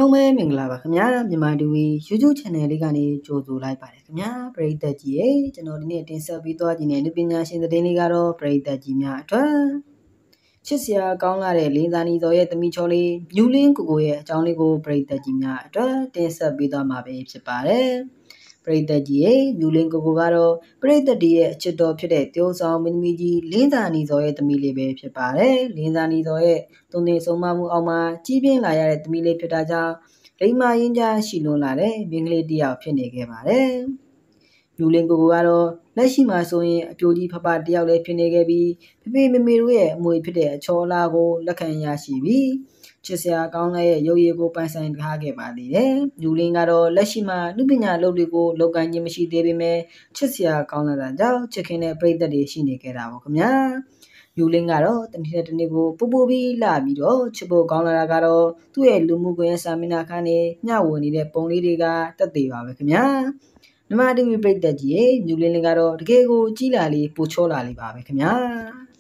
အားလုံးပဲမင်္ဂလာပါခင်ဗျာမြန်မာ TV YouTube channel လေးကနေကြိုဆိုလိုက်ပါတယ်ခင်ဗျာပရိသတ်ကြီးရေကျွန်တော်ဒီနေ့တင်ဆက်ပေးသွားခြင်းတဲ့လူပညာရှင်သတင်းလေးကတော့ပရိသတ်ကြီးများအတွက်ချစ်စရာကောင်းလာတဲ့လင်းသားနီစော်ရဲ့သမီးချောလေးမြူလင်းကိုရဲ့အကြောင်းလေးကိုပရိသတ်ကြီးများအတွက်တင်ဆက်ပေးသွားမှာပဲဖြစ်ပါတယ်ပရိသတ်ကြီးရေမြူလင်းကိုကတော့ပရိသတ်ရဲ့အချစ်တော်ဖြစ်တဲ့တယောက်ဆောင်မင်းသမီးကြီးလင်းသားနီစော်ရဲ့သမီးလေးပဲဖြစ်ပါတယ်လင်းသားနီစော်ရဲ့သုံးသင်ဆုံးမမှုအောက်မှာကြီးပြင်းလာရတဲ့သမီးလေးဖြစ်တာကြောင့်လိမ္မာရင်းကြားရှိလွန်လာတဲ့မိန်းကလေးတစ်ယောက်ဖြစ်နေခဲ့ပါတယ်မြူလင်းကိုကတော့လက်ရှိမှာဆိုရင်အပြိုကြီးဖဖတစ်ယောက်လည်းဖြစ်နေခဲ့ပြီးဖေဖေမေမေတို့ရဲ့အမွေဖြစ်တဲ့အချောလာကိုလက်ခံရရှိပြီးချစ်စရာကောင်းတဲ့ရုပ်ရည်ကိုပိုင်ဆိုင်ထားခဲ့ပါသေးတယ်မြူလင်းကတော့လက်ရှိမှာလူပညာလုပ်တွေကိုလုပ်ကိုင်ခြင်းမရှိသေးပေမဲ့ချစ်စရာကောင်းလာတာကြောင့်ချစ်ခင်တဲ့ပရိသတ်တွေရှိနေခဲ့တာပေါ့ခင်ဗျာယူလင်းကတော့တနေ့တစ်နေ့ကိုပူပူပြီးလာပြီးတော့ချစ်ဖို့ကောင်းလာတာကတော့သူ့ရဲ့လူမှုကွန်ရက်စာမျက်နှာခန်းနဲ့ညဝင်နေတဲ့ပုံလေးတွေကတက်သေးပါပဲခင်ဗျာမြန်မာ TV ပရိသတ်ကြီးရေယူလင်းကတော့တကယ်ကိုကြီးလာလေးပိုချောလာလေးပါပဲခင်ဗျာ